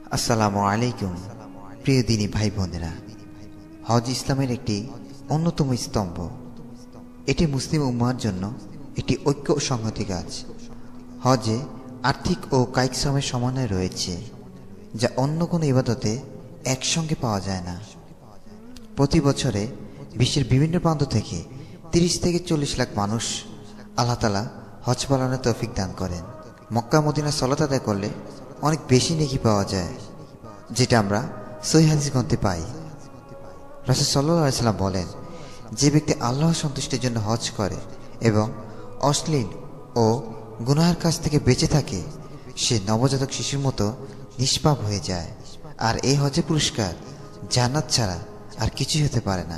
আসসালামু আলাইকুম প্রিয় দিনী ভাই বোনেরা। হজ ইসলামের একটি অন্যতম স্তম্ভ। এটি মুসলিম উম্মাহর জন্য একটি ঐক্য ও সংহতি কাজ। হজে আর্থিক ও কায়িক শ্রমের সমন্বয় রয়েছে, যা অন্য কোনো ইবাদতে একসঙ্গে পাওয়া যায় না। প্রতি বছরে বিশ্বের বিভিন্ন প্রান্ত থেকে ৩০ থেকে ৪০ লাখ মানুষ আল্লাহ তাআলা হজ পালনের তৌফিক দান করেন। মক্কা মদিনা সালাত আদায় করলে অনেক বেশি নেকি পাওয়া যায়, যেটা আমরা সহিহ হাদিস গ্রন্থে পাই। রাসূল সাল্লাল্লাহু আলাইহি ওয়াসাল্লাম বলেন, যে ব্যক্তি আল্লাহর সন্তুষ্টির জন্য হজ করে এবং অশ্লীল ও গুনাহের কাছ থেকে বেঁচে থাকে, সে নবজাতক শিশুর মতো নিষ্পাপ হয়ে যায়। আর এই হজের পুরস্কার জান্নাত ছাড়া আর কিছুই হতে পারে না।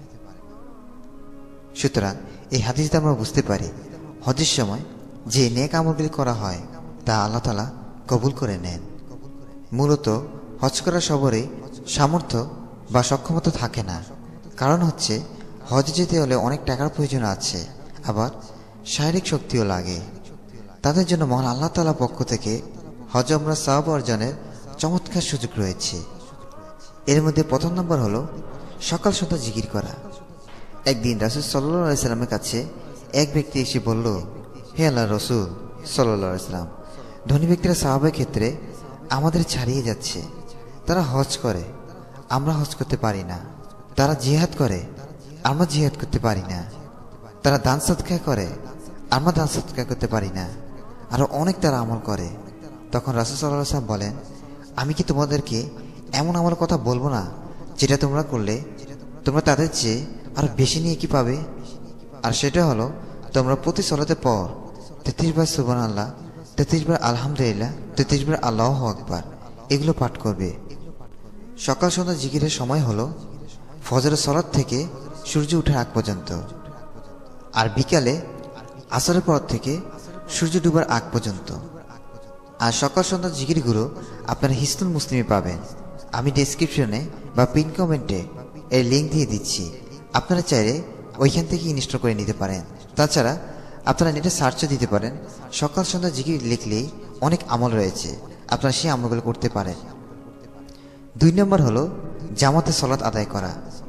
সুতরাং এই হাদিসে আমরা বুঝতে পারি, হজের সময় যে নেক আমলগুলি করা হয় তা আল্লাহ তাআলা কবুল করে নেন। মূলত হজ করার সবরে সামর্থ্য বা সক্ষমতা থাকে না। কারণ হচ্ছে, হজে যেতে হলে অনেক টাকার প্রয়োজন আছে, আবার শারীরিক শক্তিও লাগে। তাদের জন্য মহান আল্লাহ তাআলার পক্ষ থেকে হজ উমরা সওয়াব অর্জনের চমৎকার সুযোগ রয়েছে। এর মধ্যে প্রথম নম্বর হলো সকাল সন্ধ্যা জিকির করা। একদিন রাসূল সাল্লাল্লাহু আলাইহি সাল্লামের কাছে এক ব্যক্তি এসে বলল, হে আল্লাহর রাসূল সাল্লাল্লাহু আলাইহি সাল্লাম, ধনী ব্যক্তিরা সাহাবাদের ক্ষেত্রে আমাদের ছাড়িয়ে যাচ্ছে। তারা হজ করে, আমরা হজ করতে পারি না। তারা জিহাদ করে, আমরা জিহাদ করতে পারি না। তারা দান সদকা করে, আমরা দান সদকা করতে পারি না। আরো অনেক তারা আমল করে। তখন রাসূল সাল্লাল্লাহু আলাইহি ওয়াসাল্লাম বলেন, আমি কি তোমাদেরকে এমন আমলের কথা বলবো না যেটা তোমরা করলে তোমরা তাদের চেয়ে আরো বেশি নিয়ে কি পাবে? আর সেটা হলো, তোমরা প্রতি সালাতের পর 33 বার সুবহানাল্লাহ, 33 বার আলহামদুলিল্লাহ, 33 বার আল্লাহু আকবার এগুলো পাঠ করবে। সকাল সন্ধ্যা জিকিরের সময় হলো ফজরের সালাত থেকে সূর্য ওঠার আগ পর্যন্ত, আর বিকালে আসরের পর থেকে সূর্য ডুবার আগ পর্যন্ত। আর সকাল সন্ধ্যা জিকিরগুলো আপনারা হিসনুল মুসলিমে পাবেন। আমি ডেসক্রিপশনে বা পিন কমেন্টে এর লিঙ্ক দিয়ে দিচ্ছি, আপনারা চাইলে ওইখান থেকে ইনস্টল করে নিতে পারেন। তাছাড়া আপনারা নেটে সার্চও দিতে পারেন। সকাল সন্ধ্যা জিকির লিখলেই অনেক আমল রয়েছে, আপনারা সেই আমলগুলো করতে পারেন। 2 নম্বর হলো জামাতে সালাত আদায় করা।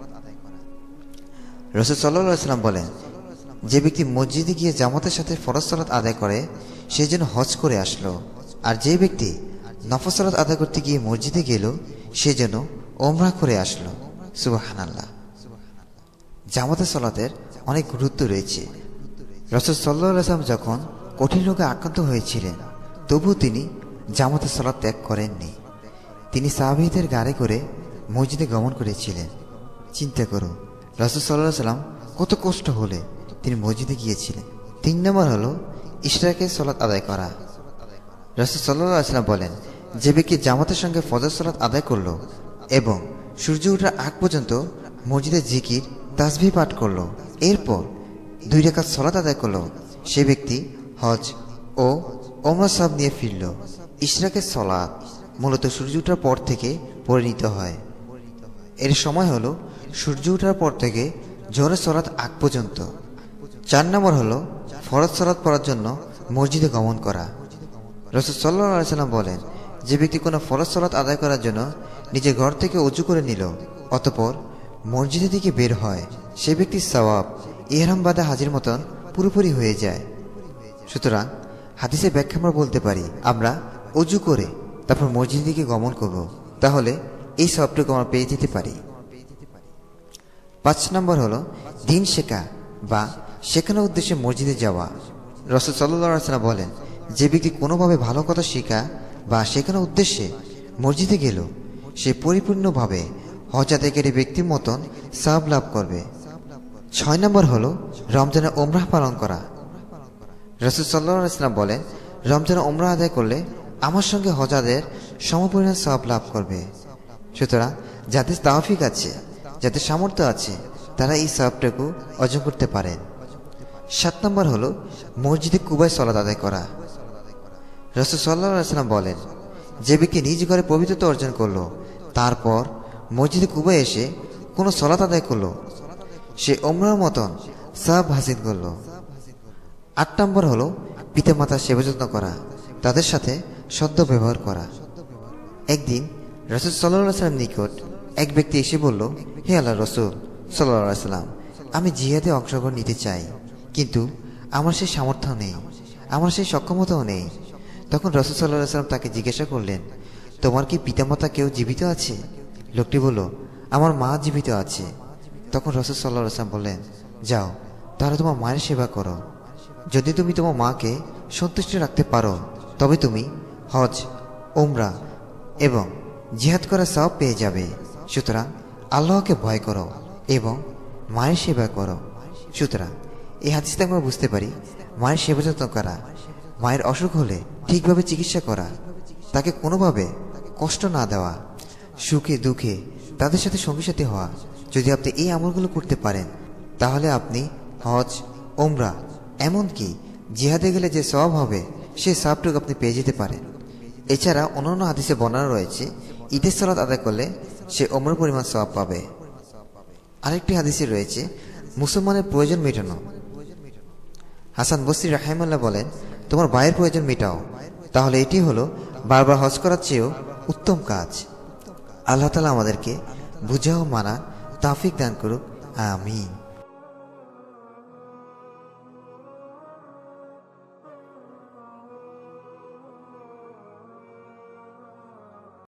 রাসূল সাল্লাল্লাহু আলাইহি ওয়াসাল্লাম বলেন, যে ব্যক্তি মসজিদে গিয়ে জামাতের সাথে ফরজ সালাত আদায় করে সে যেন হজ করে আসলো। আর যে ব্যক্তি নফল সালাত আদায় করতে গিয়ে মসজিদে গেল সে যেন ওমরা করে আসলো। সুবহানাল্লাহ। জামাতের সালাতের অনেক গুরুত্ব রয়েছে। রাসূল সাল্লাল্লাহু আলাইহি ওয়াসাল্লাম যখন কঠিন রোগে আক্রান্ত হয়েছিলেন, তবুও তিনি জামাতের সালাত ত্যাগ করেননি। তিনি সাহাবীদের গাড়ি করে মসজিদে গমন করেছিলেন। চিন্তা করুন, রাসূল সাল্লাল্লাহু আলাইহি ওয়াসাল্লাম কত কষ্ট হলে তিনি মসজিদে গিয়েছিলেন। 3 নম্বর হলো ইশরাকের সালাত আদায় করা। রাসূল সাল্লাল্লাহু আলাইহি ওয়াসাল্লাম বলেন, যে ব্যক্তি জামাতের সঙ্গে ফজর সালাত আদায় করলো এবং সূর্য ওঠার আগ পর্যন্ত মসজিদে জিকির তাসবিহ পাঠ করলো, এরপর 2 রাকাত সালাত আদায় করলো, সে ব্যক্তি হজ ও ওমরা সওয়াব নিয়ে ফিরল। ইশরাকের সালাত মূলত সূর্য ওঠার পর থেকে পড়ে নিতে হয়। এর সময় হলো সূর্য ওঠার পর থেকে জোহরের সালাত আগ পর্যন্ত। 4 নম্বর হলো ফরজ সালাত পড়ার জন্য মসজিদে গমন করা। রাসূল সাল্লাল্লাহু আলাইহি ওয়াসাল্লাম বলেন, যে ব্যক্তি কোনো ফরজ সালাত আদায় করার জন্য নিজের ঘর থেকে ওযু করে নিল, অতঃপর মসজিদের দিকে বের হয়, সে ব্যক্তির সওয়াব ইহরাম বাঁধা হাজির মতন পুরোপুরি হয়ে যায়। সুতরাং হাদিসের ব্যাখ্যা আমরা বলতে পারি, আমরা ওযু করে তারপর মসজিদের দিকে গমন করব, তাহলে এই সওয়াবটুকু আমরা পেয়ে যেতে পারি। 5 নম্বর হলো দিন শেখা বা শেখানোর উদ্দেশ্যে মসজিদে যাওয়া। রাসূল সাল্লাল্লাহু আলাইহি ওয়াসাল্লাম বলেন, যে ব্যক্তি কোনোভাবে ভালো কথা শেখা বা শেখানোর উদ্দেশ্যে মসজিদে গেল, সে পরিপূর্ণভাবে হজ আদায়কারী ব্যক্তির মতন সওয়াব লাভ করবে। 6 নম্বর হলো রমজানে ওমরাহ পালন করা। রাসূল সাল্লাল্লাহু আলাইহি ওয়াসাল্লাম বলেন, রমজানে ওমরাহ আদায় করলে আমার সঙ্গে হজ আদায়ের সমপরিমাণ সওয়াব লাভ করবে। সুতরাং যাদের তাওফিক আছে, যাদের সামর্থ্য আছে, তারা এই সওয়াবটুকু অর্জন করতে পারেন। 7 নম্বর হলো মসজিদে কুবায় সালাত আদায় করা। রাসূল সাল্লাল্লাহু আলাইহি ওয়াসাল্লাম বলেন, যে ব্যক্তি নিজ ঘরে পবিত্রতা অর্জন করলো, তারপর মসজিদে কুবায় এসে কোনো সালাত আদায় করলো, সে ওমরার মতন সওয়াব হাসিল করলো। 8 নম্বর হলো পিতামাতার সেবা যত্ন করা, তাদের সাথে সদ্ব্যবহার করা। একদিন রাসূল সাল্লাল্লাহু আলাইহি ওয়াসাল্লাম নিকট এক ব্যক্তি এসে বলল, হে আল্লাহর রাসূল সাল্লাল্লাহু আলাইহি ওয়াসাল্লাম, আমি জিহাদে অংশগ্রহণ নিতে চাই, কিন্তু আমার সেই সামর্থ্য নেই, আমার সেই সক্ষমতাও নেই। তখন রাসূল সাল্লাল্লাহু আলাইহি ওয়াসাল্লাম তাকে জিজ্ঞাসা করলেন, তোমার কি পিতামাতা কেউ জীবিত আছে? লোকটি বলল, আমার মা জীবিত আছে। তখন রাসূল সাল্লাল্লাহু আলাইহি ওয়াসাল্লাম বললেন, যাও, তাহলে তোমার মায়ের সেবা করো। যদি তুমি তোমার মাকে সন্তুষ্ট রাখতে পারো তবে তুমি হজ, উমরা এবং জিহাদ করার সওয়াব পেয়ে যাবে। সুতরাং আল্লাহকে ভয় করো এবং মায়ের সেবা করো। সুতরাং এই হাদিস থেকে আমরা বুঝতে পারি, মায়ের সেবা যত্ন করা, মায়ের অসুখ হলে ঠিকভাবে চিকিৎসা করা, তাকে কোনোভাবে কষ্ট না দেওয়া, সুখে দুঃখে তাদের সাথে সঙ্গী সাথী হওয়া। যদি আপনি এই আমলগুলো করতে পারেন তাহলে আপনি হজ, উমরা এমনকি জিহাদে গেলে যে সওয়াব হবে সেই সওয়াবটুকু আপনি পেয়ে যেতে পারেন। এছাড়া অন্যান্য হাদিসে বর্ণনা রয়েছে, ঈদের সালাত আদায় করলে সে উমরার পরিমাণ সওয়াব পাবে। আরেকটি হাদিসে রয়েছে মুসলমানের প্রয়োজন মেটানো। হাসান বসরি রাহিমাহুল্লাহ বলেন, তোমার ভাইয়ের প্রয়োজন মেটাও, তাহলে এটি হলো বারবার হজ করার চেয়েও উত্তম কাজ। আল্লাহ তাআলা আমাদেরকে বুঝা ও মানা তৌফিক দান করুক, আমিন।